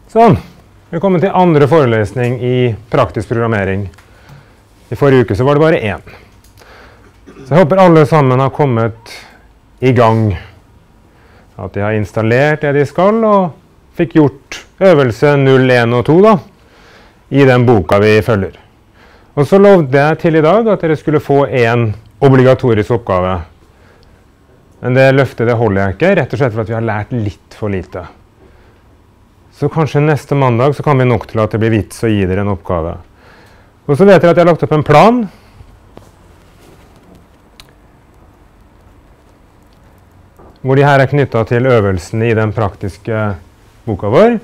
Sånn, velkommen til andre forelesning i praktisk programmering. I forrige uke så var det bare én. Så jeg håper alle sammen har kommet i gang. At de har installert det de skal, og fikk gjort øvelse 0, 1 og 2 da, i den boka vi følger. Og så lovde jeg til i dag at dere skulle få en obligatorisk oppgave. Men det løftet det holder jeg ikke, rett og slett for at vi har lært litt for lite. Så kanskje neste mandag så kan vi nok til at det blir vits å gi dere en oppgave. Og så vet dere at jeg har lagt opp en plan. Hvor de her er knyttet til øvelsene i den praktiske boka vår.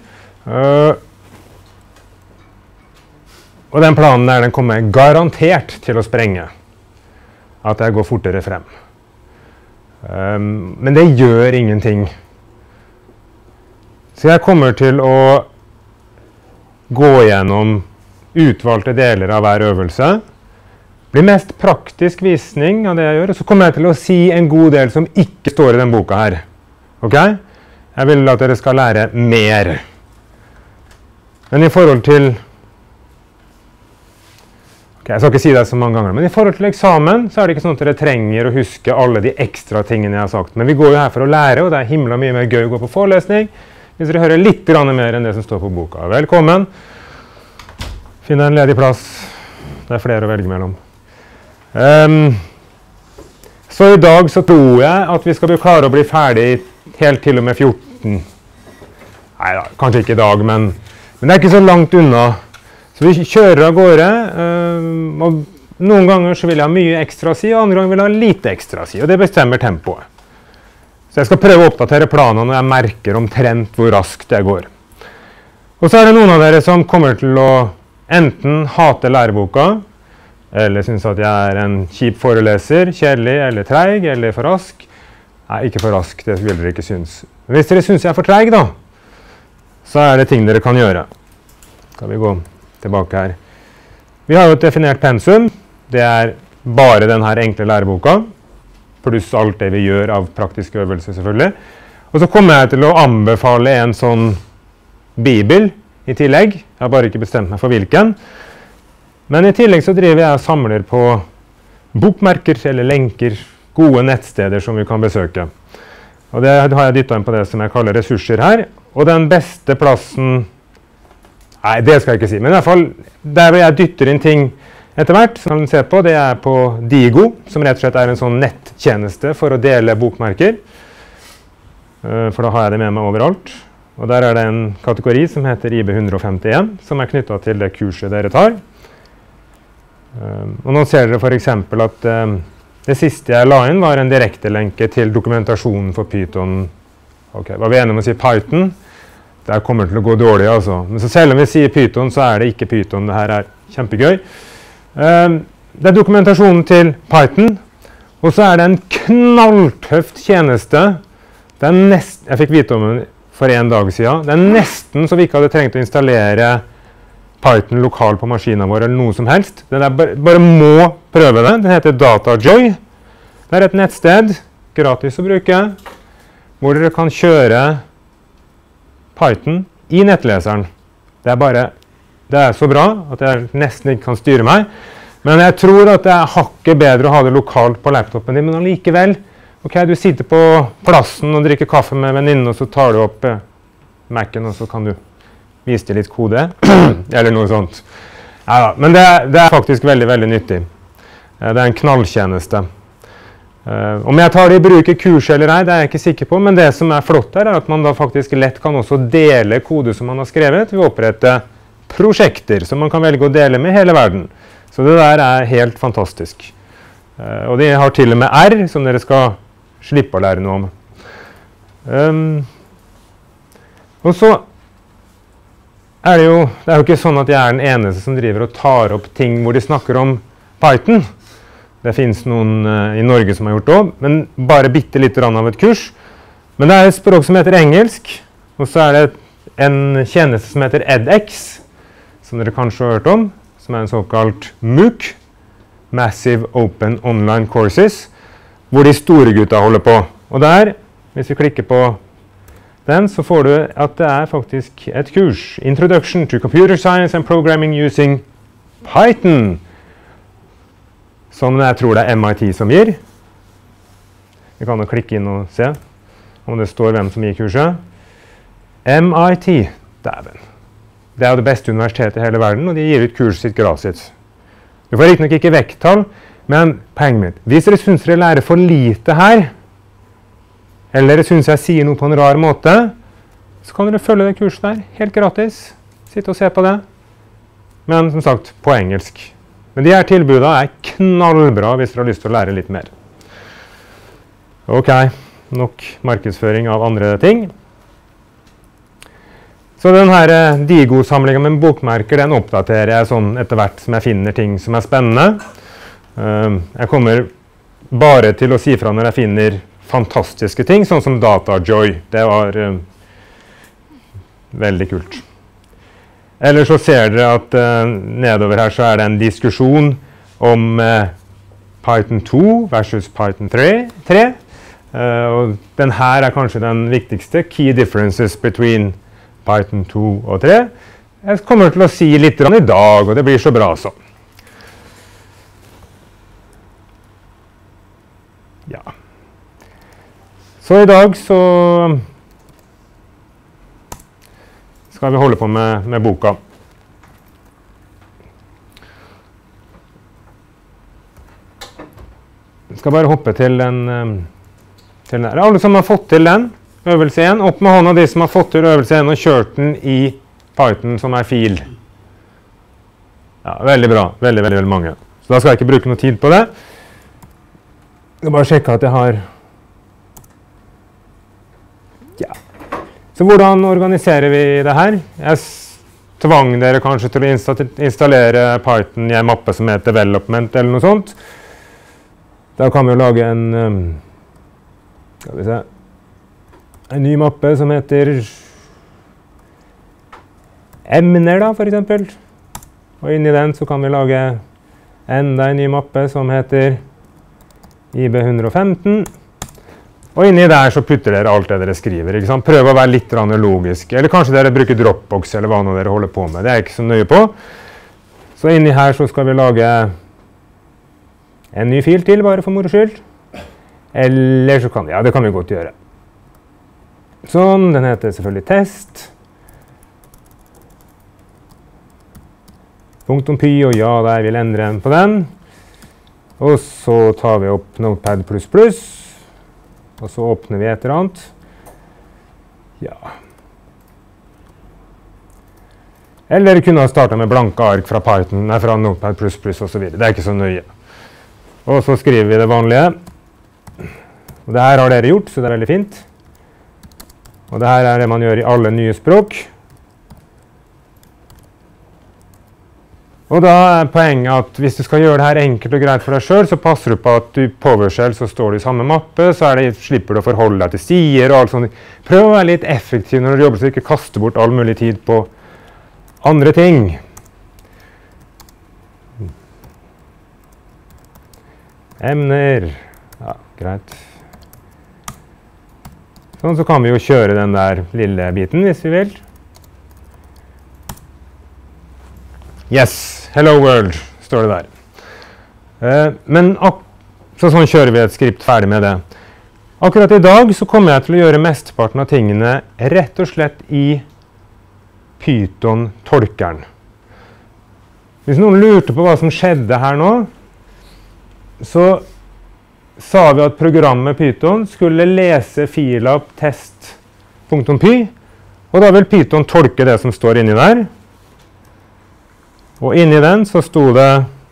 Og den planen der, den kommer garantert til å sprenge. At jeg går fortere frem. Men det gjør ingenting. Så jeg kommer til å gå gjennom utvalgte deler av hver øvelse. Det blir mest praktisk visning av det jeg gjør, og så kommer jeg til å si en god del som ikke står i den boka her. Ok? Jeg vil at dere skal lære mer. Men i forhold til... jeg skal ikke si det så mange ganger, men i forhold til eksamen så er det ikke sånn at dere trenger å huske alle de ekstra tingene jeg har sagt. Men vi går jo her for å lære, og det er himla mye mer gøy å gå på forelesning. Hvis dere hører litt mer enn det som står på boka. Velkommen. Finn en ledig plass. Det er flere å velge mellom. Så i dag så tror jeg at vi skal klare å bli ferdig helt til og med 14. Neida, kanskje ikke i dag, men det er ikke så langt unna. Så vi kjører av gårde, og noen ganger så vil jeg ha mye ekstra å si, og andre ganger vil jeg ha lite ekstra å si, og det bestemmer tempoet. Så jeg skal prøve å oppdatere planen når jeg merker omtrent hvor raskt det går. Og så er det noen av dere som kommer til å enten hate læreboka, eller synes at jeg er en kjip foreleser, kjedelig eller treig, eller for rask. Nei, ikke for rask, det vil dere ikke synes. Men hvis dere synes jeg er for treig da, så er det ting dere kan gjøre. Skal vi gå tilbake her. Vi har jo et definert pensum. Det er bare denne enkle læreboka, pluss alt det vi gjør av praktiske øvelser selvfølgelig. Og så kommer jeg til å anbefale en sånn bibel i tillegg. Jeg har bare ikke bestemt meg for hvilken. Men i tillegg så driver jeg og samler på bokmerker eller lenker, gode nettsteder som vi kan besøke. Og det har jeg dyttet inn på det som jeg kaller ressurser her. Og den beste plassen... Nei, det skal jeg ikke si, men i hvert fall der hvor jeg dytter inn ting etter hvert, som man ser på, det er på Diigo, som rett og slett er en sånn nettjeneste for å dele bokmerker. For da har jeg det med meg overalt. Og der er det en kategori som heter IB 151, som er knyttet til det kurset dere tar. Og nå ser dere for eksempel at det siste jeg la inn var en direktelenke til dokumentasjonen for Python. Ok, var vi enige om å si Python? Det kommer til å gå dårlig altså. Men så selv om vi sier Python, så er det ikke Python. Det her er kjempegøy. Det er dokumentasjonen til Python, og så er det en knalltøft tjeneste. Det er jeg fikk vite om den for en dag siden. Det er nesten så vi ikke hadde trengt å installere Python lokal på maskinen vår eller noe som helst. Den bare må prøve det. Den heter DataJoy. Det er et nettsted, gratis å bruke, hvor dere kan kjøre Python i nettleseren. Det er så bra at jeg nesten ikke kan styre meg. Men jeg tror at det er hakket bedre å ha det lokalt på laptopen din, men allikevel, ok, du sitter på plassen og drikker kaffe med venninnen, og så tar du opp Mac'en, og så kan du vise til litt kode, eller noe sånt. Ja, men det er faktisk veldig, veldig nyttig. Det er en knalltjeneste. Om jeg tar det i bruk i kurs eller ei, det er jeg ikke sikker på, men det som er flott her er at man da faktisk lett kan også dele kode som man har skrevet ved å opprette prosjekter som man kan velge å dele med hele verden. Så det der er helt fantastisk. Og de har til og med R, som dere skal slippe å lære noe om. Og så er det jo ikke sånn at jeg er den eneste som driver og tar opp ting hvor de snakker om Python. Det finnes noen i Norge som har gjort det også, men bare bitte litt av et kurs. Men det er et språk som heter engelsk, og så er det en tjeneste som heter edX, som dere kanskje har hørt om, som er en såkalt MOOC, Massive Open Online Courses, hvor de store gutta holder på. Og der, hvis vi klikker på den, så får du at det faktisk et kurs. Introduction to Computer Science and Programming using Python. Som jeg tror det er MIT som gir. Vi kan jo klikke inn og se om det står hvem som gir kurset. MIT, dæven. Det er jo det beste universitetet i hele verden, og de gir ut kurset sitt gratis. Du får riktig nok ikke vekttall, men poenget mitt. Hvis dere synes dere lærer for lite her, eller dere synes jeg sier noe på en rar måte, så kan dere følge det kurset der, helt gratis. Sitte og se på det. Men som sagt, på engelsk. Men de her tilbudene er knallbra hvis dere har lyst til å lære litt mer. Ok, nok markedsføring av andre ting. Så denne Digo-samlingen med bokmerker, den oppdaterer jeg sånn etter hvert som jeg finner ting som er spennende. Jeg kommer bare til å si fra når jeg finner fantastiske ting, sånn som DataJoy. Det var veldig kult. Eller så ser dere at nedover her så er det en diskusjon om Python 2 versus Python 3. Og den her er kanskje den viktigste. Key differences between Python 2 og 3. Jeg kommer til å si litt i dag, og det blir så bra så. Ja. Så i dag så skal vi holde på med boka. Jeg skal bare hoppe til den der. Alle som har fått til den, øvelse 1, opp med hånda de som har fått til øvelse 1 og kjørt den i Python som er fil. Ja, veldig bra. Veldig, veldig, veldig mange. Så da skal jeg ikke bruke noe tid på det. Jeg skal bare sjekke at jeg har... Ja. Så hvordan organiserer vi det her? Jeg tvang dere kanskje til å installere Python i en mappe som heter Development eller noe sånt. Da kan vi jo lage en... Skal vi se... En ny mappe som heter emner da, for eksempel. Og inni den så kan vi lage enda en ny mappe som heter IB115. Og inni der så putter dere alt det dere skriver, ikke sant? Prøv å være litt logisk. Eller kanskje dere bruker Dropbox eller hva nå dere holder på med. Det er jeg ikke så nøye på. Så inni her så skal vi lage en ny fil til, bare for moro skyld. Eller så kan vi, ja, det kan vi godt gjøre. Sånn, den heter selvfølgelig test. .py, og ja, der vil endre den på den. Og så tar vi opp Notepad++. Og så åpner vi et eller annet. Ja. Eller kunne ha startet med blanke ark fra Python, nei, fra Notepad++ og så videre. Det er ikke så nøye. Og så skriver vi det vanlige. Og det her har dere gjort, så det er veldig fint. Og det her er det man gjør i alle nye språk. Og da er poenget at hvis du skal gjøre det her enkelt og greit for deg selv, så passer du på at du PowerShell så står det i samme mappe, så slipper du å forholde deg til sider og alt sånt. Prøv å være litt effektiv når du jobber, så du ikke kaster bort all mulig tid på andre ting. Emner. Ja, greit. Sånn, så kan vi jo kjøre den der lille biten hvis vi vil. Yes, hello world, står det der. Så sånn kjører vi et skript ferdig med det. Akkurat i dag så kommer jeg til å gjøre mesteparten av tingene rett og slett i Python-tolkeren. Hvis noen lurte på hva som skjedde her nå, så sa vi at programmet Python skulle lese fila test.py, og da vil Python tolke det som står inni der. Og inni den så sto det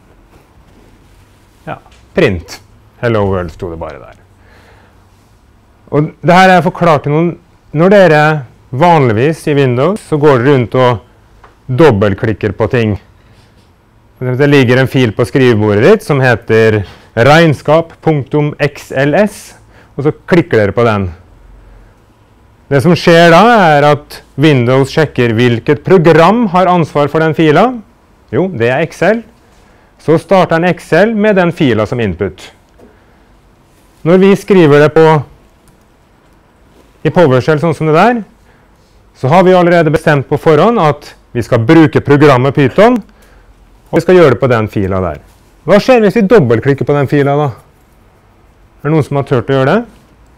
ja, print. Hello world sto det bare der. Og det her er forklart til noen. Når dere vanligvis i Windows så går dere rundt og dobbeltklikker på ting. Det ligger en fil på skrivebordet ditt som heter regnskap.xls, og så klikker dere på den. Det som skjer da er at Windows sjekker hvilket program har ansvar for den fila. Jo, det er Excel. Så starter den Excel med den fila som input. Når vi skriver det på i PowerShell sånn som det der, så har vi allerede bestemt på forhånd at vi skal bruke programmet Python, og vi skal gjøre det på den fila der. Hva skjer hvis vi dobbeltklikker på den fila da? Er det noen som har tørt å gjøre det?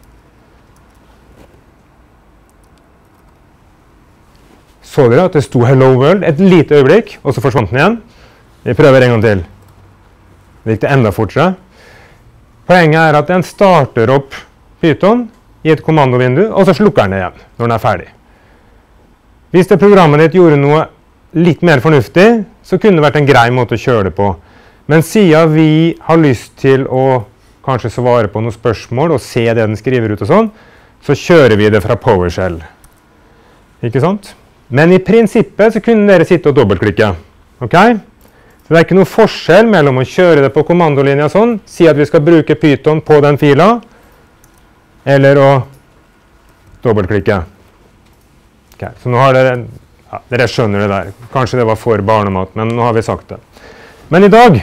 Så dere at det sto Hello World et lite øyeblikk, og så forsvant den igjen? Vi prøver en gang til. Det gikk det enda fortere. Poenget er at den starter opp Python i et kommandovindu, og så slukker den igjen når den er ferdig. Hvis det programmet ditt gjorde noe litt mer fornuftig, så kunne det vært en grei måte å kjøre det på. Men siden vi har lyst til å kanskje svare på noen spørsmål og se det den skriver ut og sånn, så kjører vi det fra PowerShell. Ikke sant? Men i prinsippet så kunne dere sitte og dobbeltklikke. Ok? Så det er ikke noe forskjell mellom å kjøre det på kommandolinja sånn, si at vi skal bruke Python på den fila, eller å dobbeltklikke. Ok, så nå har dere, ja, dere skjønner det der. Kanskje det var for barnemat, men nå har vi sagt det. Men i dag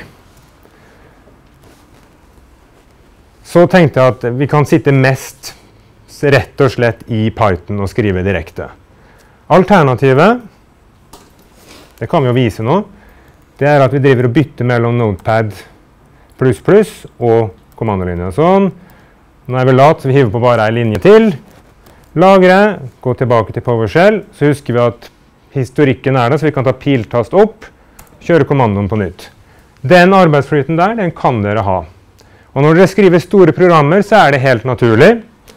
så tenkte jeg at vi kan sitte mest rett og slett i Python og skrive direkte. Alternativet, det kan vi jo vise nå, det er at vi driver og bytter mellom Notepad++ og kommandolinja. Sånn. Nå er vi lat, så vi hiver på bare en linje til. Lagre, gå tilbake til PowerShell, så husker vi at historikken er der, så vi kan ta piltast opp, kjøre kommandoen på nytt. Den arbeidsflyten der, den kan dere ha. Og når dere skriver store programmer, så er det helt naturlig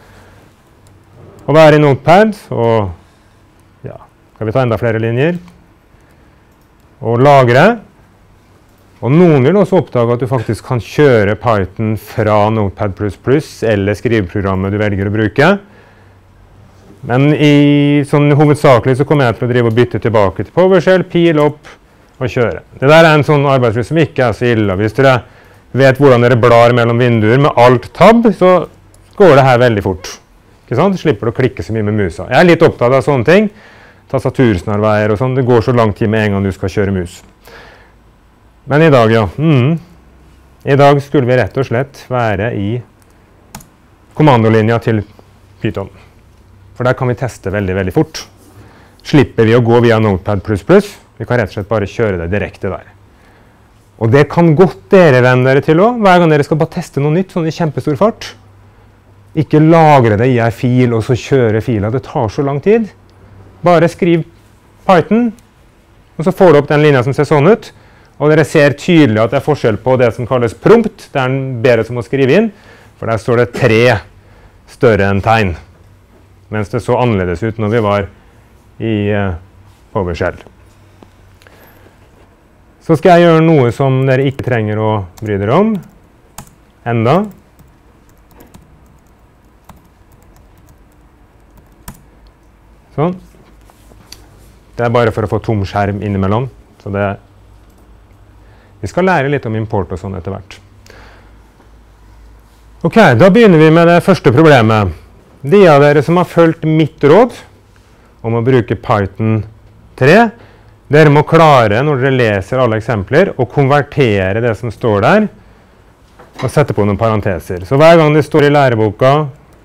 å være i Notepad, og ja, skal vi ta enda flere linjer, og lagre. Og noen vil også oppdage at du faktisk kan kjøre Python fra Notepad++ eller skriveprogrammet du velger å bruke. Men sånn hovedsakelig så kommer jeg til å drive og bytte tilbake til PowerShell, pil opp og kjøre. Det der er en sånn arbeidsflyt som ikke er så ille. Hvis dere vet hvordan dere blar mellom vinduer med Alt-tab, så går det her veldig fort. Ikke sant? Slipper du å klikke så mye med musa. Jeg er litt opptatt av sånne ting. Tastatursnarveier og sånn. Det går så lang tid med en gang du skal kjøre mus. Men i dag, ja. I dag skulle vi rett og slett være i kommandolinja til Python. For der kan vi teste veldig, veldig fort. Slipper vi å gå via Notepad++. Vi kan rett og slett bare kjøre det direkte der. Og det kan godt dere venne dere til også. Hver gang dere skal bare teste noe nytt, sånn i kjempestor fart. Ikke lagre det i en fil, og så kjøre fila. Det tar så lang tid. Bare skriv Python, og så får du opp den linja som ser sånn ut. Og dere ser tydelig at det er forskjell på det som kalles prompt. Det er den bedre som å skrive inn, for der står det 3 større enn tegn. Mens det så annerledes ut når vi var i PowerShell. Så skal jeg gjøre noe som dere ikke trenger å bry dere om. Enda. Sånn. Det er bare for å få tom skjerm innimellom. Så det vi skal lære litt om import og sånn etter hvert. Ok, da begynner vi med det første problemet. De av dere som har fulgt mitt råd om å bruke Python 3, dere må klare, når dere leser alle eksempler, å konvertere det som står der, og sette på noen parenteser. Så hver gang det står i læreboka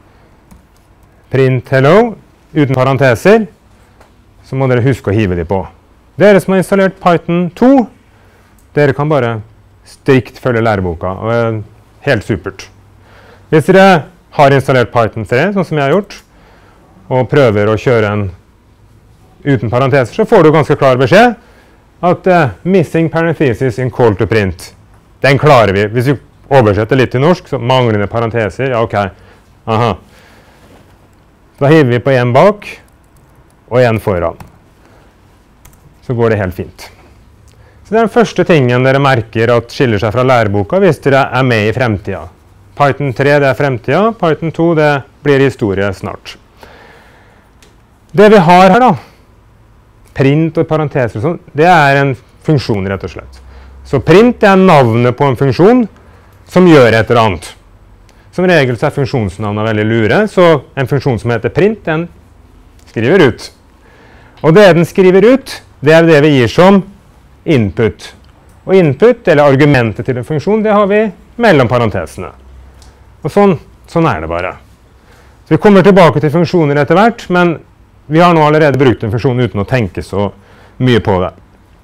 print hello, uten parenteser, så må dere huske å hive de på. Dere som har installert Python 2, dere kan bare strikt følge læreboka, og det er helt supert. Hvis dere har installert Python 3, sånn som jeg har gjort, og prøver å kjøre en uten parenteser, så får du ganske klar beskjed at missing parenthesis in call to print, den klarer vi. Hvis vi oversetter litt til norsk, så manglende parenteser, ja ok, aha. Da hiver vi på en bak, og en foran. Så går det helt fint. Så det er den første tingen dere merker at skiller seg fra læreboka hvis dere er med i fremtiden. Python 3 det er fremtiden, Python 2 det blir historie snart. Det vi har her da, print og parenteser og sånn, det er en funksjon rett og slett. Så print det er navnet på en funksjon som gjør et eller annet. Som regel så er funksjonsnavnet veldig lure, så en funksjon som heter print, den skriver ut. Og det den skriver ut, det er det vi gir som input. Og input, eller argumentet til en funksjon, det har vi mellom parentesene. Og sånn er det bare. Så vi kommer tilbake til funksjoner etter hvert, men vi har nå allerede brukt en funksjon uten å tenke så mye på det.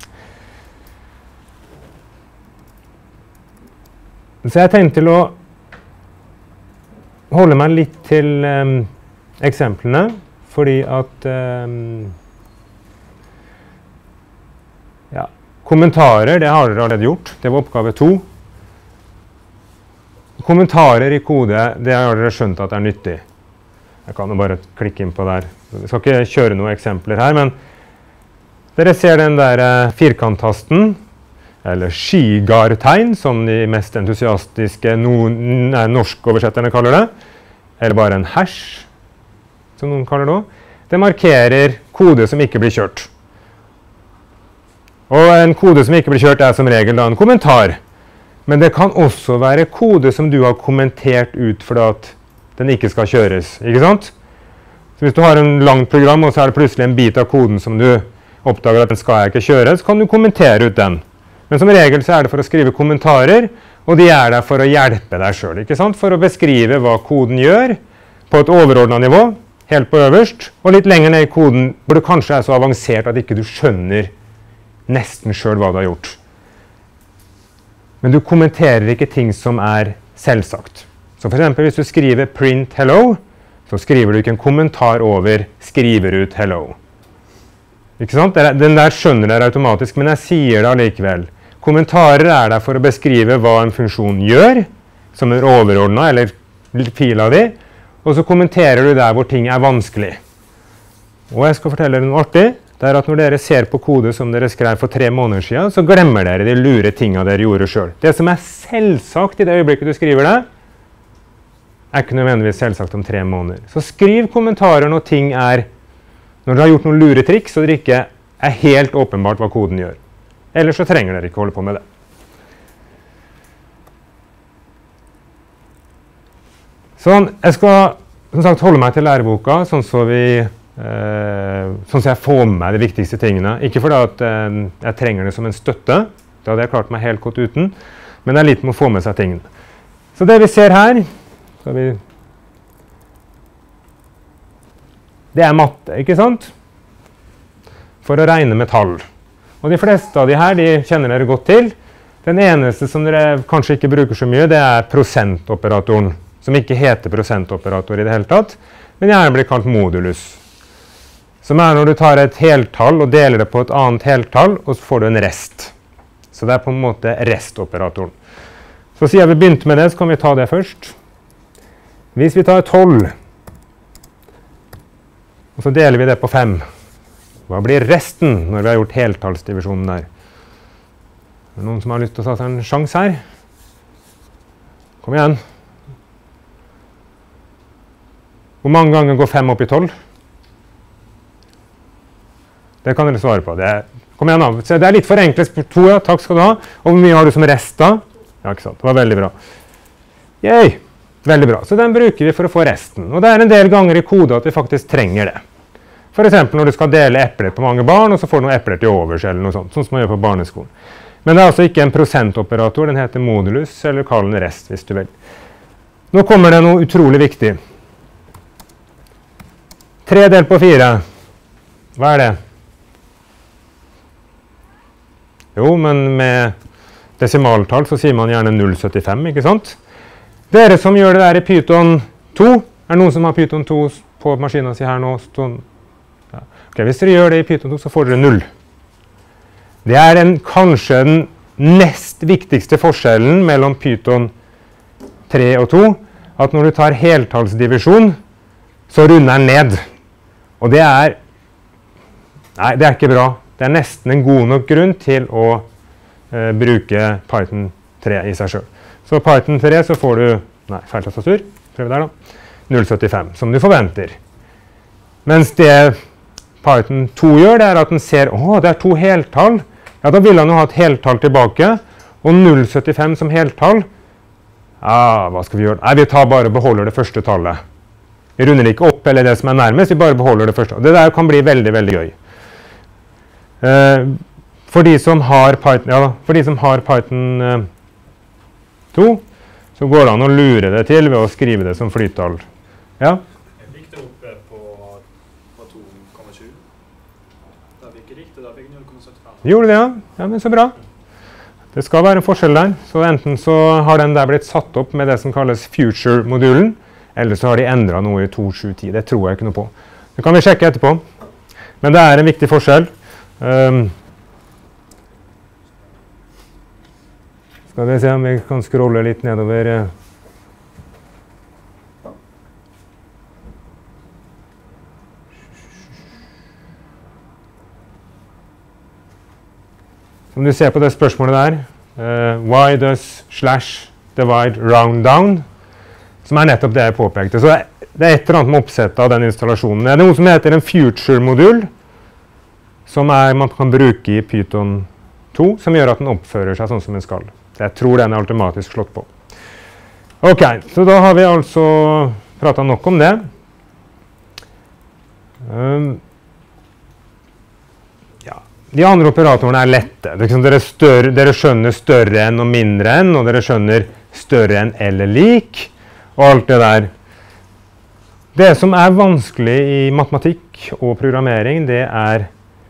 Så jeg tenkte til å holde meg litt til eksemplene, fordi at ja, kommentarer, det har dere allerede gjort. Det var oppgave 2. Kommentarer i kode, det har dere skjønt at er nyttig. Jeg kan jo bare klikke inn på der. Jeg skal ikke kjøre noen eksempler her, men dere ser den der firkanttasten, eller skigartegn, som de mest entusiastiske norskoversetterne kaller det, eller bare en hash, som noen kaller det. Det markerer kode som ikke blir kjørt. Og en kode som ikke blir kjørt er som regel da en kommentar. Men det kan også være kode som du har kommentert ut fordi at den ikke skal kjøres, ikke sant? Så hvis du har en langt program, og så er det plutselig en bit av koden som du oppdager at den skal ikke kjøre, så kan du kommentere ut den. Men som regel så er det for å skrive kommentarer, og de er der for å hjelpe deg selv, ikke sant? For å beskrive hva koden gjør på et overordnet nivå, helt på øverst, og litt lenger ned i koden, hvor det kanskje er så avansert at ikke du skjønner nesten selv hva du har gjort. Men du kommenterer ikke ting som er selvsagt. Så for eksempel hvis du skriver print hello, så skriver du ikke en kommentar over skriver ut hello. Ikke sant? Den der skjønner dere automatisk, men jeg sier det allikevel. Kommentarer er der for å beskrive hva en funksjon gjør, som er overordnet, eller fila di, og så kommenterer du der hvor ting er vanskelig. Og jeg skal fortelle dere noe artig. Det er at når dere ser på kode som dere skrev for 3 måneder siden, så glemmer dere de lure tingene dere gjorde selv. Det som er selvsagt i det øyeblikket du skriver det, er ikke nødvendigvis selvsagt om 3 måneder. Så skriv kommentarer når ting er, når dere har gjort noen lure triks, så det ikke er helt åpenbart hva koden gjør. Ellers så trenger dere ikke holde på med det. Sånn, jeg skal som sagt holde meg til læreboka, sånn så jeg får med meg de viktigste tingene. Ikke fordi at jeg trenger det som en støtte, det hadde jeg klart meg helt godt uten, men det er litt med å få med seg tingene. Så det vi ser her, det er matte, ikke sant? For å regne med tall. Og de fleste av de her, de kjenner dere godt til. Den eneste som dere kanskje ikke bruker så mye, det er prosentoperatoren, som ikke heter prosentoperator i det hele tatt, men gjerne blir kalt modulus. Som er når du tar et heltall og deler det på et annet heltall, og så får du en rest. Så det er på en måte restoperatoren. Så siden vi begynte med det, så kan vi ta det først. Hvis vi tar 12, og så deler vi det på 5, hva blir resten når vi har gjort heltallsdivisjonen der? Er det noen som har lyst til å ta seg en sjans her? Kom igjen. Hvor mange ganger går 5 opp i 12? Det kan dere svare på. Kom igjen da. Så det er litt for enkelt. 2, ja. Takk skal du ha. Og hvor mye har du som rest da? Ja, ikke sant. Det var veldig bra. Yay! Veldig bra. Så den bruker vi for å få resten. Og det er en del ganger i kode at vi faktisk trenger det. For eksempel når du skal dele epler på mange barn, og så får du noen epler til overs eller noe sånt, sånn som man gjør på barneskolen. Men det er altså ikke en prosentoperator, den heter modulus, eller kall den rest hvis du vil. Nå kommer det noe utrolig viktig. 3 delt på 4. Hva er det? Jo, men med desimaltall så sier man gjerne 0,75, ikke sant? Dere som gjør det der i Python 2, er noen som har Python 2 på maskinen sin her nå? Ja. Ok, hvis dere gjør det i Python 2, så får dere 0. Det er kanskje den nest viktigste forskjellen mellom Python 3 og 2, at når du tar heltallsdivisjon, så runder den ned. Og det er ikke bra. Det er nesten en god nok grunn til å bruke Python 3 i seg selv. Så Python 3 så får du, feil tastatur, prøv der da, 0,75, som du forventer. Mens det Python 2 gjør, det er at den ser, det er 2 heltall. Ja, da vil han jo ha et heltall tilbake, og 0,75 som heltall. Hva skal vi gjøre? Nei, vi bare beholder det første tallet. Vi runder ikke opp eller det som er nærmest, vi bare beholder det første. Det der kan bli veldig, veldig gøy. For de som har Python 2, så går det an å lure det til ved å skrive det som flyttall. Ja? Da fikk jeg riktig, da fikk jeg 0,75. Gjorde det, ja? Ja, men så bra. Det skal være en forskjell der. Så enten så har den der blitt satt opp med det som kalles future-modulen, eller så har de endret noe i 2.7.10. Det tror jeg ikke noe på. Det kan vi sjekke etterpå. Men det er en viktig forskjell. Skal vi se om vi kan scrolle litt nedover. Som du ser på det spørsmålet der, why does / divide round down, som er nettopp det jeg påpekte. Så det er et eller annet med oppsettet av den installasjonen. Det er noe som heter en future-modul, som man kan bruke i Python 2, som gjør at den oppfører seg sånn som den skal. Jeg tror den er automatisk slått på. Ok, så da har vi altså pratet nok om det. De andre operatorene er lette. Dere skjønner større enn og mindre enn, og dere skjønner større enn eller lik, og alt det der. Det som er vanskelig i matematikk og programmering, det er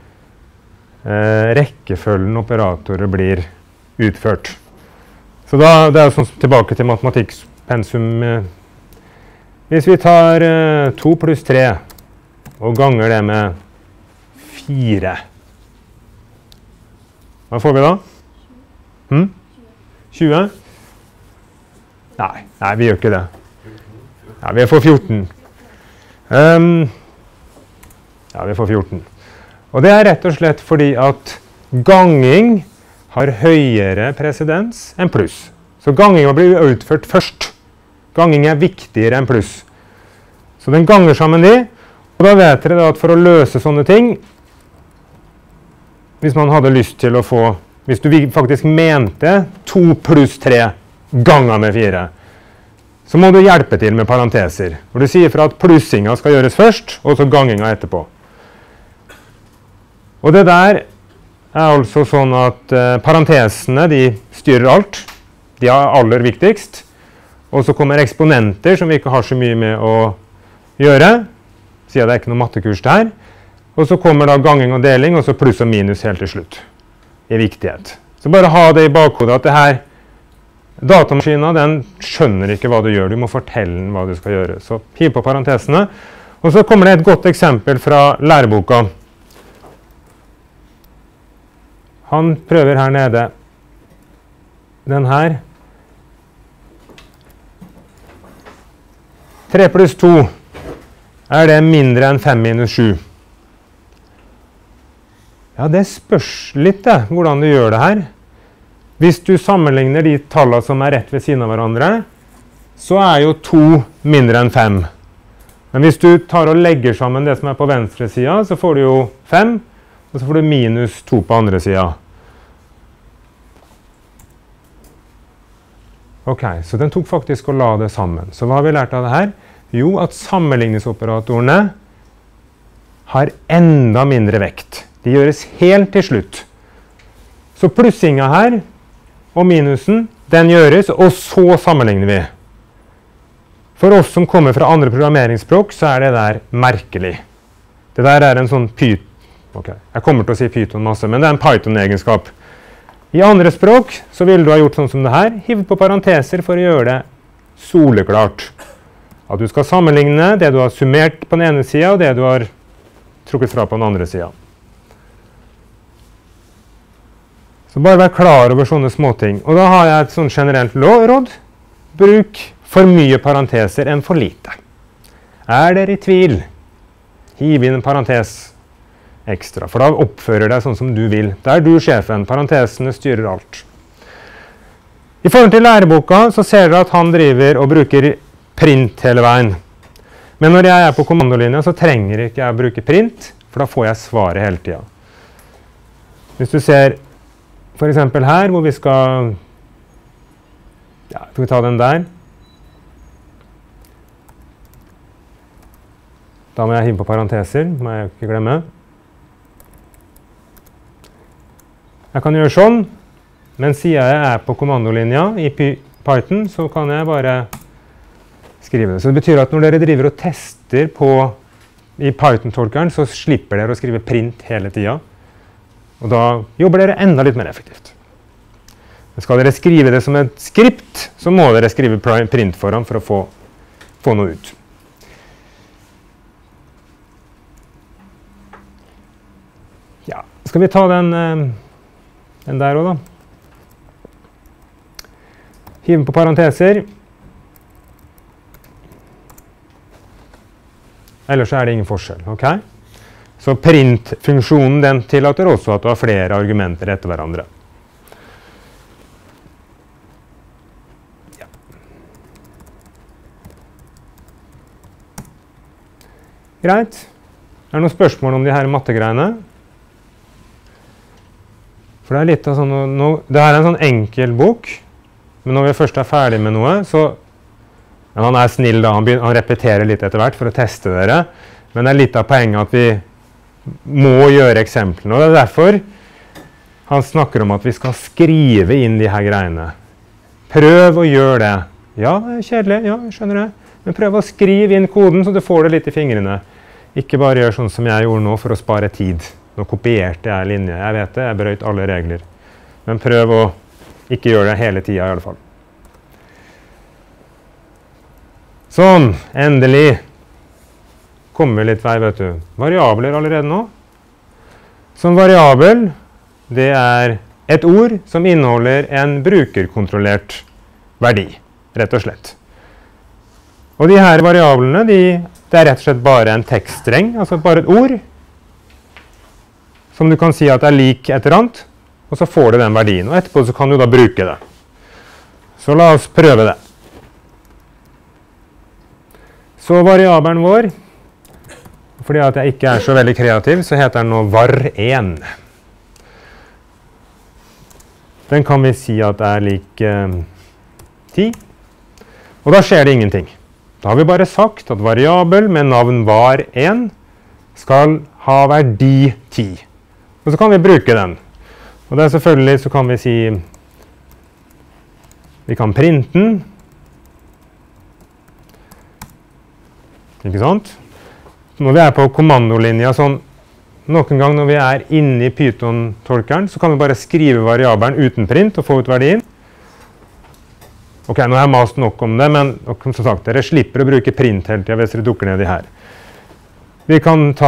rekkefølgen operatorer blir utført. Så da, det er sånn tilbake til matematikkspensum. Hvis vi tar 2 pluss 3 og ganger det med 4, hva får vi da? 20? Nei, vi gjør ikke det. Ja, vi får 14. Ja, vi får 14. Og det er rett og slett fordi at ganging har høyere presedens enn pluss. Så ganging blir utført først. Ganging er viktigere enn pluss. Så den ganger sammen de, og da vet dere at for å løse sånne ting, hvis man hadde lyst til å få, hvis du faktisk mente 2 pluss 3 ganger med 4, så må du hjelpe til med parenteser. Hvor du sier fra at plussinga skal gjøres først, og så ganginga etterpå. Og det der er altså sånn at parentesene, de styrer alt. De er aller viktigst. Og så kommer eksponenter som vi ikke har så mye med å gjøre, siden det er ikke noe mattekurs der. Og så kommer da ganging og deling, og så pluss og minus helt til slutt, i viktighet. Så bare ha det i bakhodet at det her, datamaskinen, den skjønner ikke hva du gjør, du må fortelle den hva du skal gjøre. Så hiv på parentesene, og så kommer det et godt eksempel fra læreboka. Han prøver her nede, den her. 3 pluss 2, er det mindre enn 5 minus 7? Ja, det spørs litt hvordan du gjør det her. Hvis du sammenligner de tallene som er rett ved siden av hverandre, så er jo 2 mindre enn 5. Men hvis du tar og legger sammen det som er på venstre siden, så får du jo 5, og så får du minus 2 på andre siden. Ok, så den tok faktisk å la det sammen. Så hva har vi lært av det her? Jo, at sammenligningsoperatorene har enda mindre vekt. De gjøres helt til slutt. Så plussinga her, og minusen, den gjøres, og så sammenligner vi. For oss som kommer fra andre programmeringsspråk, så er det der merkelig. Det der er en sånn jeg kommer til å si Python masse, men det er en Python-egenskap. I andre språk så vil du ha gjort sånn som det her, hivet på parenteser for å gjøre det soleklart. At du skal sammenligne det du har summert på den ene siden, og det du har trukket fra på den andre siden. Så bare vær klar over sånne småting. Og da har jeg et sånn generelt råd. Bruk for mye parenteser enn for lite. Er dere i tvil? Hiv inn en parentes ekstra, for da oppfører deg sånn som du vil. Da er du sjefen. Parentesene styrer alt. I forhold til læreboka så ser dere at han driver og bruker print hele veien. Men når jeg er på kommandolinja så trenger ikke jeg å bruke print, for da får jeg svaret hele tiden. Hvis du ser for eksempel her, hvor vi skal ta den der. Da må jeg hive på parenteser, må jeg ikke glemme. Jeg kan gjøre sånn, men siden jeg er på kommandolinja i Python, så kan jeg bare skrive det. Så det betyr at når dere driver og tester på I Python-tolkeren så slipper dere å skrive print hele tiden. Og da jobber dere enda litt mer effektivt. Men skal dere skrive det som et skript, så må dere skrive print foran for å få noe ut. Ja, skal vi ta den der også da? Hive på parenteser. Ellers er det ingen forskjell, ok? Så print-funksjonen den tillater også at du har flere argumenter etter hverandre. Ja. Greit. Er det noen spørsmål om de her mattegreiene? For det er litt av sånn, det her er en sånn enkel bok, men når vi først er ferdig med noe, så men han er snill da, han repeterer litt etter hvert for å teste dere, men det er litt av poenget at vi må gjøre eksemplene, og det er derfor han snakker om at vi skal skrive inn de her greiene. Prøv å gjøre det. Ja, det er kjedelig, ja, jeg skjønner det, men prøv å skrive inn koden så du får det litt i fingrene. Ikke bare gjør sånn som jeg gjorde nå for å spare tid. Nå kopierte jeg linje, jeg vet det, jeg brøt alle regler. Men prøv å ikke gjøre det hele tiden i alle fall. Sånn, endelig kommer vi litt vei, vet du. Variabler allerede nå. Som variabel, det er et ord som inneholder en brukerkontrollert verdi, rett og slett. Og de her variablene, det er rett og slett bare en tekststreng, altså bare et ord, som du kan si at er lik et eller annet, og så får du den verdien, og etterpå så kan du da bruke det. Så la oss prøve det. Så variabelen vår, fordi at jeg ikke er så veldig kreativ, så heter den nå var1. Den kan vi si at er lik 10. Og da skjer det ingenting. Da har vi bare sagt at variabel med navn var1 skal ha verdi 10. Og så kan vi bruke den. Og det er selvfølgelig så kan vi si, vi kan printe den. Ikke sant? Når vi er på kommandolinja, sånn, noen gang når vi er inne i Python-tolkeren, så kan vi bare skrive variabelen uten print og få ut verdien. Ok, nå har jeg mast nok om det, men som sagt, dere slipper å bruke print hele tiden hvis dere dukker ned i her. Vi kan ta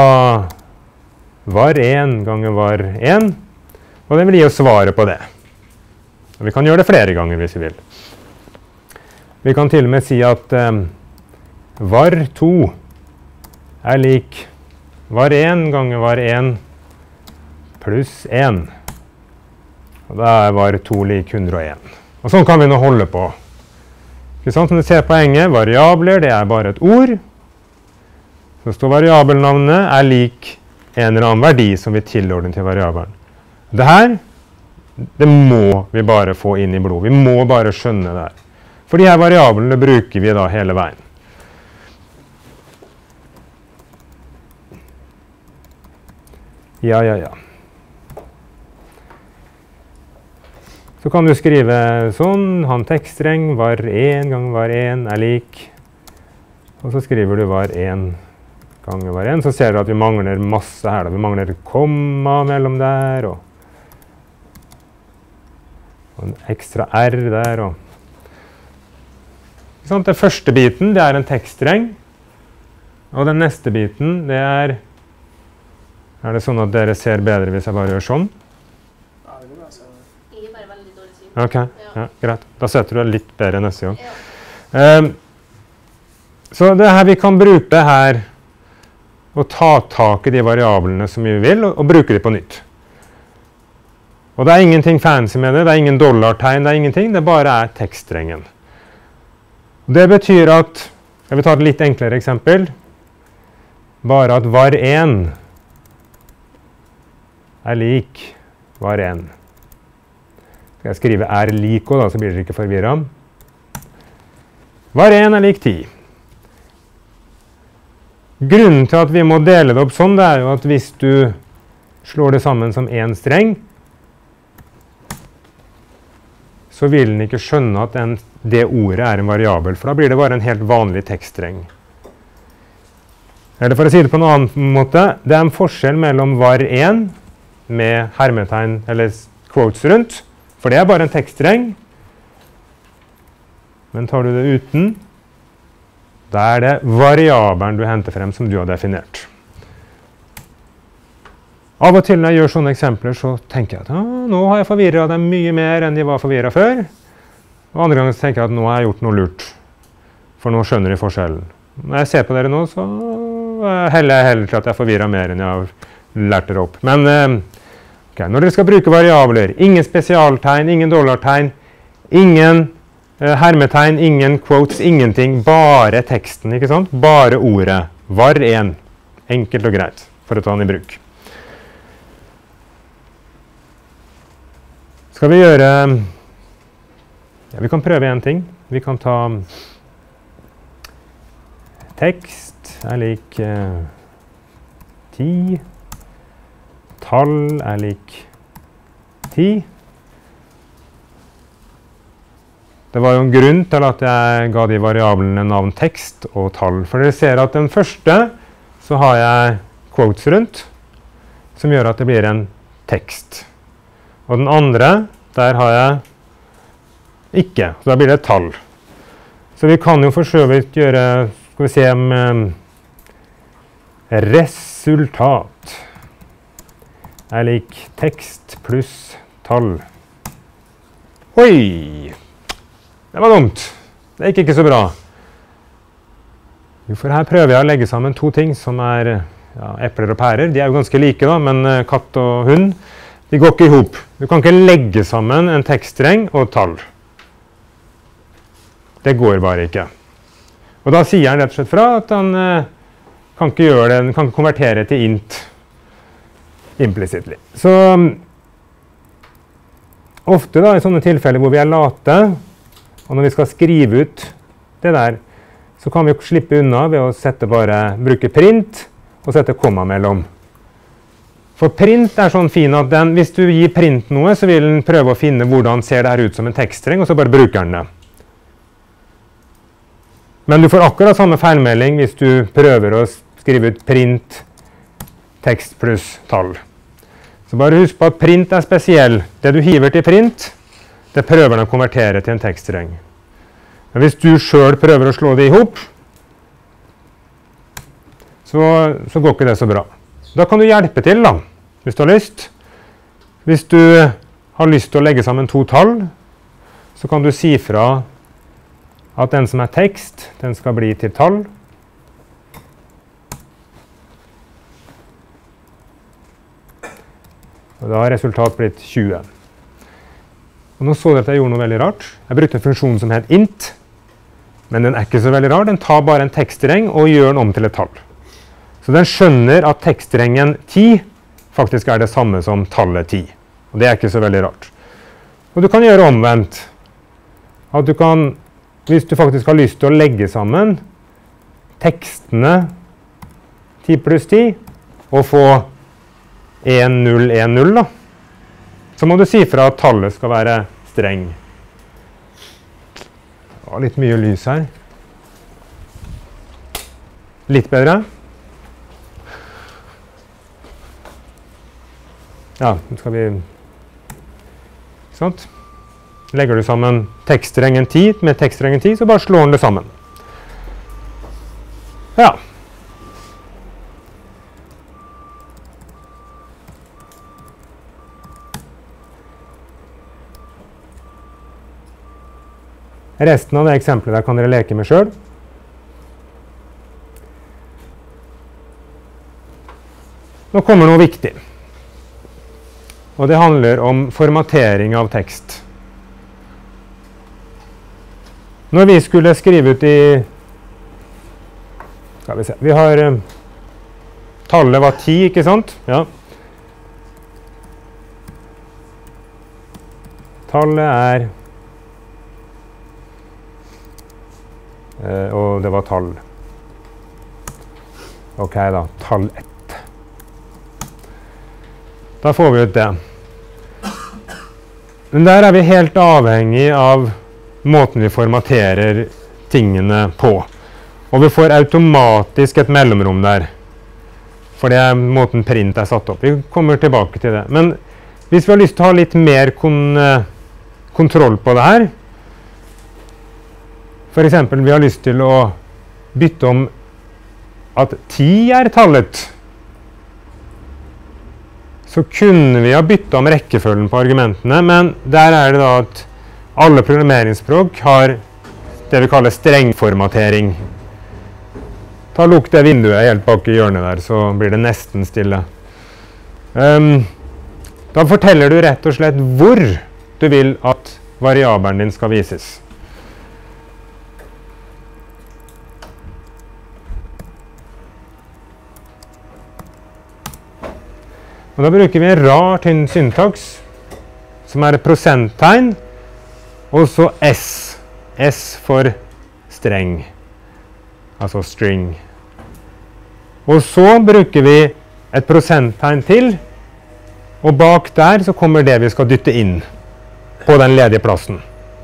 var1 ganger var1, og det vil gi oss svaret på det. Og vi kan gjøre det flere ganger hvis vi vil. Vi kan til og med si at var2 er lik var1 ganger var1 pluss 1. Og da er var2 lik 101. Og sånn kan vi nå holde på. Ikke sant? Som du ser poenget, variabler, det er bare et ord. Så står variabelnavnet er lik en eller annen verdi som vi tilordner til variabelen. Det her, det må vi bare få inn i blod. Vi må bare skjønne det her. For de her variablene bruker vi da hele veien. Ja. Så kan du skrive sånn, han tekststreng var1 ganger var1 er lik, og så skriver du var1 ganger var1, så ser du at vi mangler masse her, da. Vi mangler komma mellom der, og en ekstra R der, Den første biten, det er en tekststreng, og den neste biten, det er det sånn at dere ser bedre hvis jeg bare gjør sånn? Ja, det går bra. Jeg er bare veldig dårlig syn. Ok, ja, greit. Da setter du det litt bedre neste gang. Ja. Så det her vi kan bruke her, og ta tak i de variablene som vi vil, og bruke de på nytt. Og det er ingenting fancy med det, det er ingen dollartegn, det er ingenting, det bare er tekststrengen. Det betyr at, jeg vil ta et litt enklere eksempel, bare at var1 er lik var1. Skal jeg skrive er lik også da, så blir dere ikke forvirret. Var1 er lik 10. Grunnen til at vi må dele det opp sånn, det er jo at hvis du slår det sammen som en streng, så vil den ikke skjønne at det ordet er en variabel, for da blir det bare en helt vanlig tekststreng. Eller for å si det på en annen måte, det er en forskjell mellom var1 med hermetegn eller quotes rundt, for det er bare en tekststreng. Men tar du det uten, da er det variabelen du henter frem som du har definert. Av og til når jeg gjør sånne eksempler, så tenker jeg at nå har jeg forvirret dem mye mer enn de var forvirret før. Og andre ganger så tenker jeg at nå har jeg gjort noe lurt, for nå skjønner de forskjellen. Når jeg ser på dere nå, så heller jeg heller til at jeg forvirret mer enn jeg har lært dere opp. Men okay, når dere skal bruke variabler, ingen spesialtegn, ingen dollartegn, ingen hermetegn, ingen quotes, ingenting, bare teksten, ikke sant? Bare ordet, var1, enkelt og greit, for å ta den i bruk. Skal vi gjøre, ja, vi kan prøve en ting. Vi kan ta tekst er lik 10, tall er lik 10. Det var jo en grunn til at jeg ga de variablene navn tekst og tall. For dere ser at den første så har jeg quotes rundt, som gjør at det blir en tekst. Og den andre, der har jeg ikke, så da blir det et tall. Så vi kan jo for så vidt gjøre, skal vi se om resultat er lik tekst pluss tall. Oi! Det var dumt. Det gikk ikke så bra. Jo, for her prøver jeg å legge sammen to ting som er epler og pærer. De er jo ganske like da, men katt og hund, de går ikke ihop. Du kan ikke legge sammen en tekststreng og tall. Det går bare ikke. Og da sier han rett og slett fra at han kan ikke gjøre det, han kan ikke konvertere til int implicitly. Så ofte da, i sånne tilfeller hvor vi er late, og når vi skal skrive ut det der, så kan vi slippe unna ved å bruke print og sette komma mellom. For print er sånn fin at hvis du gir print noe, så vil den prøve å finne hvordan ser det her ut som en tekststreng, og så bare bruker den det. Men du får akkurat samme feilmelding hvis du prøver å skrive ut print, tekst pluss tall. Så bare husk på at print er spesiell. Det du hiver til print, det prøver den å konvertere til en tekststreng. Men hvis du selv prøver å slå det ihop, så går ikke det så bra. Da kan du hjelpe til da, hvis du har lyst. Hvis du har lyst til å legge sammen to tall, så kan du si fra at den som er tekst, den skal bli til tall. Og da har resultat blitt 20. Og nå så dere at jeg gjorde noe veldig rart. Jeg brukte en funksjon som het int, men den er ikke så veldig rar. Den tar bare en tekststreng og gjør den om til et tall. Så den skjønner at tekststrengen 10 faktisk er det samme som tallet 10. Og det er ikke så veldig rart. Og du kan gjøre omvendt. At du kan, hvis du faktisk har lyst til å legge sammen tekstene 10 pluss 10, og få 1, 0, 1, 0 da, så må du si fra at tallet skal være streng. Det var litt mye lys her. Litt bedre. Ja, nå skal vi, sant? Legger du sammen tekststrengen 10 med tekststrengen 10, så bare slår den det sammen. Ja. Resten av det eksempelet der kan dere leke med selv. Nå kommer noe viktig. Og det handler om formatering av tekst. Når vi skulle skrive ut i, skal vi se, vi har, tallet var 10, ikke sant? Ja. Tallet er, og det var tall. Ok da, tall 1. Da får vi ut det. Men der er vi helt avhengig av måten vi formaterer tingene på. Og vi får automatisk et mellomrom der. For det er måten print er satt opp. Vi kommer tilbake til det. Men hvis vi har lyst til å ha litt mer kontroll på det her, for eksempel vi har lyst til å bytte om at 10 er tallet, så kunne vi ha byttet om rekkefølgen på argumentene, men der er det da at alle programmeringsspråk har det vi kaller strengformatering. Lukk det vinduet helt bak i hjørnet der, så blir det nesten stille. Da forteller du rett og slett hvor du vil at variabelen din skal vises. Og da bruker vi en rar tynn syntaks, som er et prosenttegn, og så S. S for streng, altså string. Og så bruker vi et prosenttegn til, og bak der så kommer det vi skal dytte inn på den ledige plassen.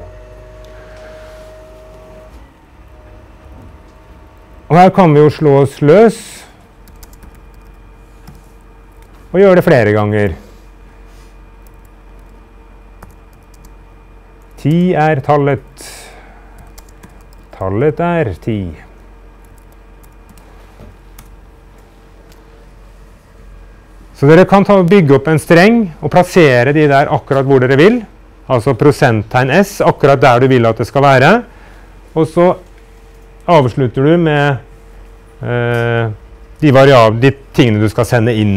Og her kan vi jo slå oss løs, og gjøre det flere ganger. 10 er tallet. Tallet er 10. Så dere kan bygge opp en streng og plassere de der akkurat hvor dere vil. Altså prosenttegn S, akkurat der du vil at det skal være. Og så avslutter du med de tingene du skal sende inn.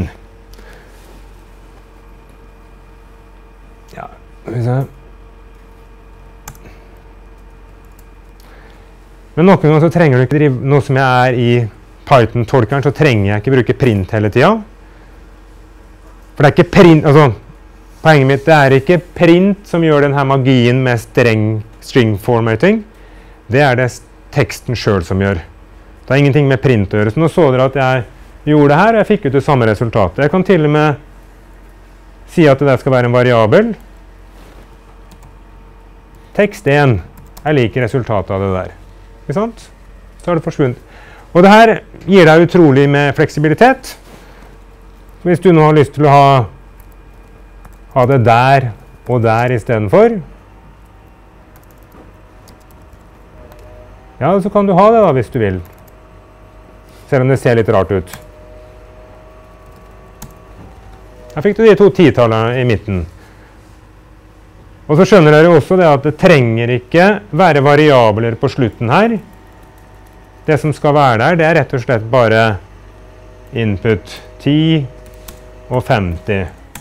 Men noen ganger så trenger du ikke drive, nå som jeg er i Python-tolkeren, så trenger jeg ikke bruke print hele tiden. For det er ikke print, altså, poenget mitt, det er ikke print som gjør denne magien med string formatting. Det er det teksten selv som gjør. Det har ingenting med print å gjøre. Så nå så dere at jeg gjorde det her, og jeg fikk ut det samme resultatet. Jeg kan til og med si at det der skal være en variabel. Tekst 1. Jeg liker resultatet av det der. Ikke sant? Så har det forsvunnet. Og det her gir deg utrolig med fleksibilitet. Hvis du nå har lyst til å ha det der og der i stedet for, ja, så kan du ha det da hvis du vil. Selv om det ser litt rart ut. Her fikk du de 2 10-tallene i midten. Og så skjønner dere også det at det trenger ikke være variabler på slutten her. Det som skal være der, det er rett og slett bare input 10 og 50.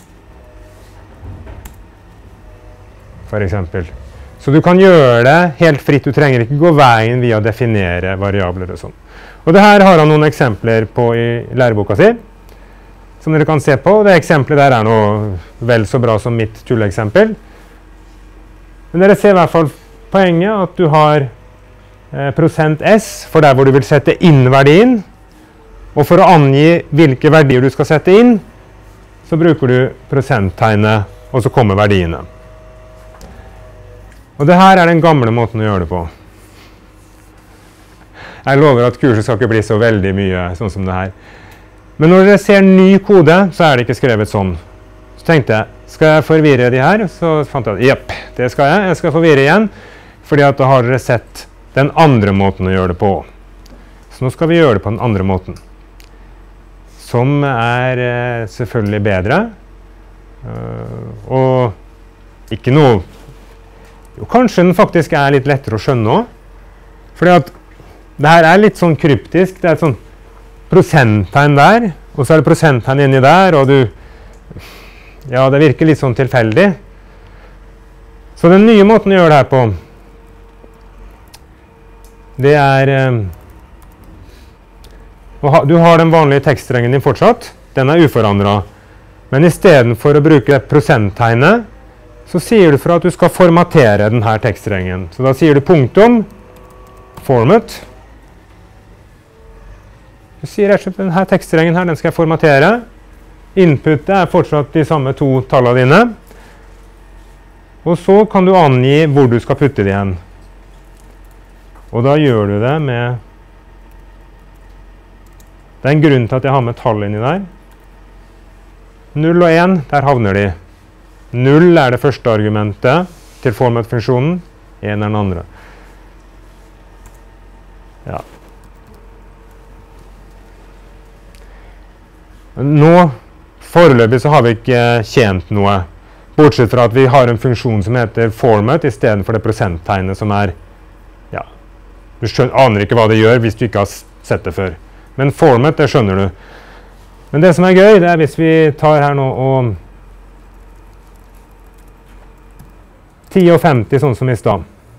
For eksempel. Så du kan gjøre det helt fritt. Du trenger ikke gå veien via å definere variabler og sånn. Og det her har han noen eksempler på i læreboka si, som dere kan se på. Det eksempelet der er noe vel så bra som mitt tulleeksempel. Men dere ser i hvert fall poenget at du har prosent S for der hvor du vil sette inn verdien. Og for å angi hvilke verdier du skal sette inn, så bruker du prosenttegnet, og så kommer verdiene. Og det her er den gamle måten å gjøre det på. Jeg lover at kurset skal ikke bli så veldig mye sånn som det her. Men når dere ser ny kode, så er det ikke skrevet sånn. Så tenkte jeg, skal jeg forvirre de her? Så fant jeg at, jepp, det skal jeg. Jeg skal forvirre igjen, fordi at da har dere sett den andre måten å gjøre det på. Så nå skal vi gjøre det på den andre måten. Som er selvfølgelig bedre. Og ikke noe... Jo, kanskje den faktisk er litt lettere å skjønne også. Fordi at det her er litt sånn kryptisk. Det er et sånn prosenttegn der, og så er det prosenttegn inni der, og du... Ja, det virker litt sånn tilfeldig. Så den nye måten å gjøre det her på, det er... Du har den vanlige tekststrengen din fortsatt. Den er uforandret. Men i stedet for å bruke prosenttegnet, så sier du for at du skal formatere denne tekststrengen. Så da sier du punktum, format. Du sier rett og slett denne tekststrengen her, den skal jeg formatere. Inputet er fortsatt de samme 2 tallene dine. Og så kan du angi hvor du skal putte det igjen. Og da gjør du det med Det er en grunn til at jeg har med tall inni der. 0 og 1, der havner de. 0 er det første argumentet til format-funksjonen, 1 er den andre. Ja. Nå, foreløpig så har vi ikke tjent noe, bortsett fra at vi har en funksjon som heter format i stedet for det prosenttegnet som er, ja, du aner ikke hva det gjør hvis du ikke har sett det før. Men format, det skjønner du. Men det som er gøy, det er hvis vi tar her nå og 10 og 50, sånn som i sted.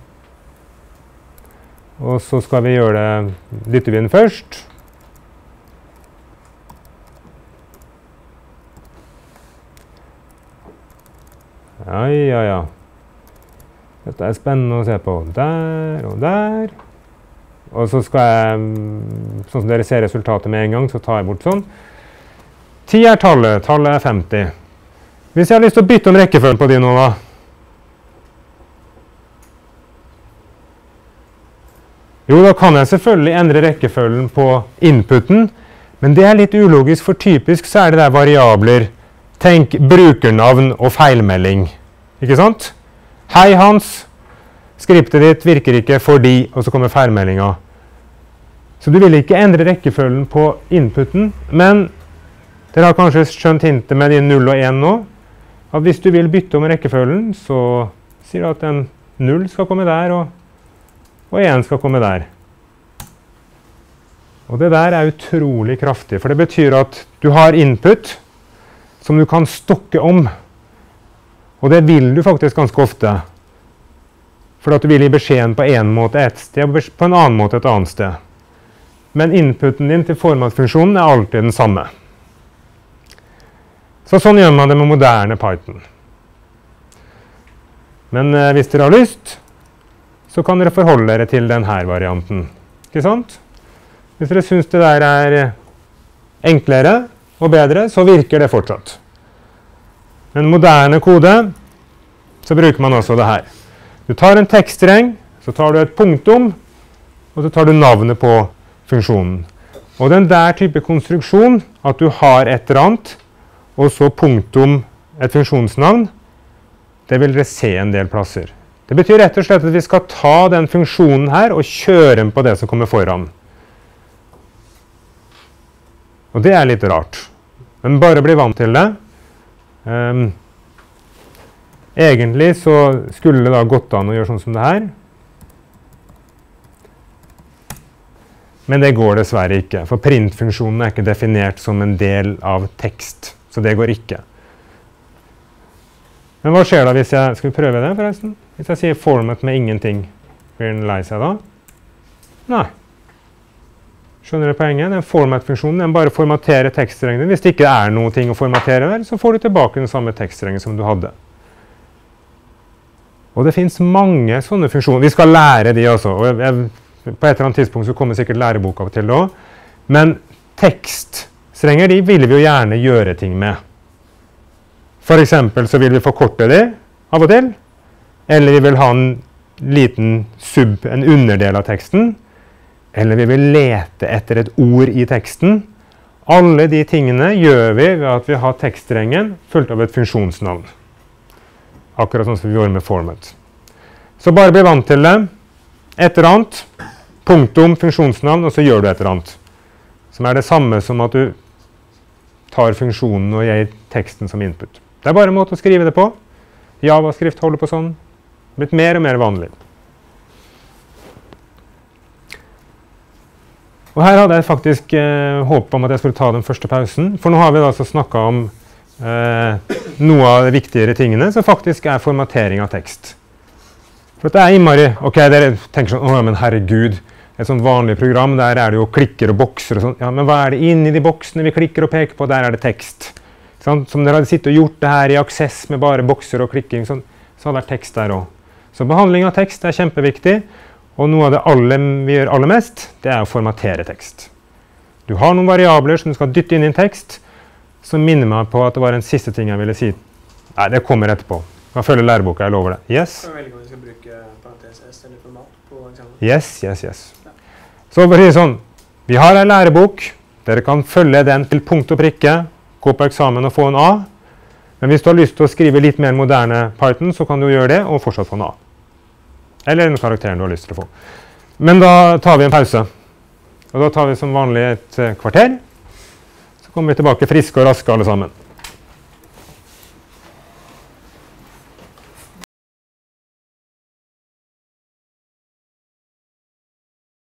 Og så skal vi gjøre det, dytter vi inn først. Ja. Dette er spennende å se på. Der og der. Og så skal jeg, sånn som dere ser resultatet med en gang, så tar jeg bort sånn. 10 er tallet, tallet er 50. Hvis jeg har lyst til å bytte om rekkefølgen på de nå da. Jo, da kan jeg selvfølgelig endre rekkefølgen på inputen, men det er litt ulogisk, for typisk så er det der variabler. Tenk brukernavn og feilmelding, ikke sant? Hei Hans, skriptet ditt virker ikke fordi, og så kommer feilmeldinga. Så du vil ikke endre rekkefølgen på inputen, men dere har kanskje skjønt hintet med de 0 og 1 nå, at hvis du vil bytte om rekkefølgen, så sier du at en 0 skal komme der, og 1 skal komme der. Og det der er utrolig kraftig, for det betyr at du har input som du kan stokke om. Og det vil du faktisk ganske ofte. For at du vil gi beskjeden på en måte et sted, og på en annen måte et annet sted. Men inputen din til formatfunksjonen er alltid den samme. Så sånn gjør man det med moderne Python. Men hvis dere har lyst, så kan dere forholde dere til denne varianten. Ikke sant? Hvis dere synes det der er enklere og bedre, så virker det fortsatt. Men moderne kode, så bruker man også det her. Du tar en tekststreng, så tar du et punktum, og så tar du navnet på funksjonen. Og den der type konstruksjon, at du har et eller annet, og så punktum et funksjonsnavn, det vil dere se en del plasser. Det betyr rett og slett at vi skal ta den funksjonen her og kjøre den på det som kommer foran. Og det er litt rart. Men bare bli vant til det. Egentlig så skulle det da gått an å gjøre sånn som det her. Men det går dessverre ikke, for printfunksjonen er ikke definert som en del av tekst. Så det går ikke. Men hva skjer da hvis jeg skal prøve det forresten? Hvis jeg sier format med ingenting, blir den lei seg da? Nei. Skjønner du poenget? Den format-funksjonen, den bare formaterer tekststrengen. Hvis det ikke er noe ting å formatere der, så får du tilbake den samme tekststrengen som du hadde. Og det finnes mange sånne funksjoner. Vi skal lære de også. Og på et eller annet tidspunkt så kommer sikkert læreboka til det også. Men tekststrenger, de vil vi jo gjerne gjøre ting med. For eksempel så vil vi forkorte de av og til. Eller vi vil ha en liten en underdel av teksten. Eller vi vil lete etter et ord i teksten. Alle de tingene gjør vi ved at vi har tekststrengen fulgt av et funksjonsnavn. Akkurat sånn som vi gjorde med format. Så bare bli vant til det. Et eller annet, punktum, funksjonsnavn, og så gjør du et eller annet. Som er det samme som at du tar funksjonen og gir teksten som input. Det er bare en måte å skrive det på. JavaScript holder på sånn. Blitt mer og mer vanlig. Og her hadde jeg faktisk håp om at jeg skulle ta den første pausen, for nå har vi da altså snakket om noe av de viktigere tingene, som faktisk er formatering av tekst. For det er innmari, ok, dere tenker sånn, åh, men herregud, et sånt vanlig program, der er det jo klikker og bokser og sånn, ja, men hva er det inni de boksene vi klikker og peker på? Der er det tekst. Sånn, som dere hadde sittet og gjort det her i Access med bare bokser og klikking, sånn, så hadde det vært tekst der også. Så behandling av tekst er kjempeviktig. Og noe av det vi gjør aller mest, det er å formatere tekst. Du har noen variabler som du skal dytte inn i en tekst, som minner meg på at det var en siste ting jeg ville si. Nei, det kommer etterpå. Jeg følger læreboka, jeg lover det. Yes? Jeg velger om vi skal bruke parentes eller format på eksamen. Yes. Så for å si sånn, vi har en lærebok Dere kan følge den til punkt og prikke, gå på eksamen og få en A. Men hvis du har lyst til å skrive litt mer moderne Python, så kan du gjøre det og fortsatt få en A. Eller den karakteren du har lyst til å få. Men da tar vi en pause. Og da tar vi som vanlig et kvarter. Så kommer vi tilbake friske og raske alle sammen.